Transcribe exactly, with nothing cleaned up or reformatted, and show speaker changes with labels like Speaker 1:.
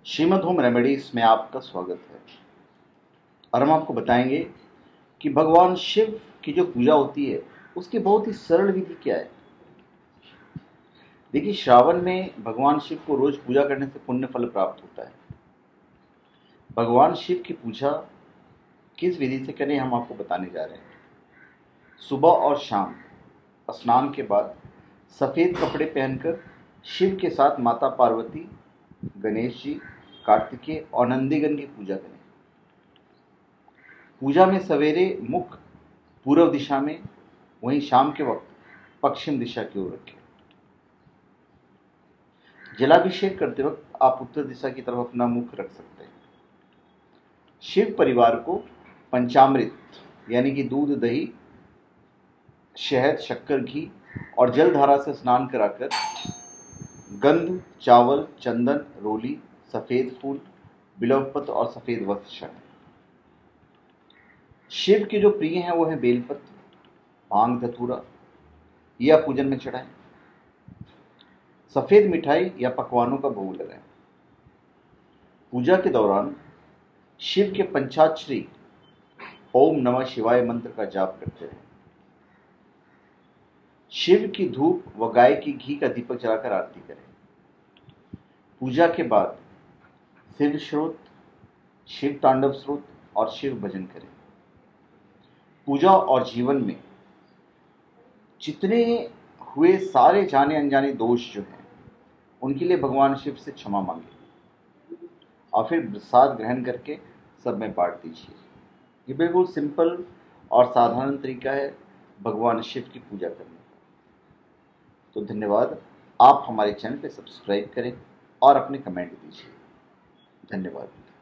Speaker 1: Shrimad home remedies में आपका स्वागत है। और हम आपको बताएंगे कि भगवान शिव की जो पूजा होती है उसकी बहुत ही सरल विधि क्या है। देखिए, श्रावण में भगवान शिव को रोज पूजा करने से पुण्य फल प्राप्त होता है। भगवान शिव की पूजा किस विधि से करें हम आपको बताने जा रहे हैं। सुबह और शाम स्नान के बाद सफ़ेद कपड़े पहनकर शिव के साथ माता पार्वती, गणेश जी, कार्तिकेय और नंदीगण की पूजा करें। पूजा में सवेरे मुख पूर्व दिशा में, वहीं शाम के वक्त पश्चिम दिशा की ओर रखें। जलाभिषेक करते वक्त आप उत्तर दिशा की तरफ अपना मुख रख सकते हैं। शिव परिवार को पंचामृत यानी कि दूध, दही, शहद, शक्कर, घी और जलधारा से स्नान कराकर गंध, चावल, चंदन, रोली, सफेद फूल, बिल्वपत्र और सफेद वस्त्र चढ़ाएं। शिव के जो प्रिय हैं वो है बेलपत्र, भांग, धतूरा, या पूजन में चढ़ाएं। सफेद मिठाई या पकवानों का भोग लगाएं। पूजा के दौरान शिव के पंचाक्षरी ओम नमः शिवाय मंत्र का जाप करते रहें। शिव की धूप व गाय की घी का दीपक जलाकर आरती करें। पूजा के बाद शिव श्रोत, शिव तांडव स्रोत और शिव भजन करें। पूजा और जीवन में जितने हुए सारे जाने अनजाने दोष जो हैं उनके लिए भगवान शिव से क्षमा मांगे और फिर प्रसाद ग्रहण करके सब में बांट दीजिए। ये बिल्कुल सिंपल और साधारण तरीका है भगवान शिव की पूजा करने का। तो धन्यवाद। आप हमारे चैनल पे सब्सक्राइब करें और अपने कमेंट दीजिए। धन्यवाद।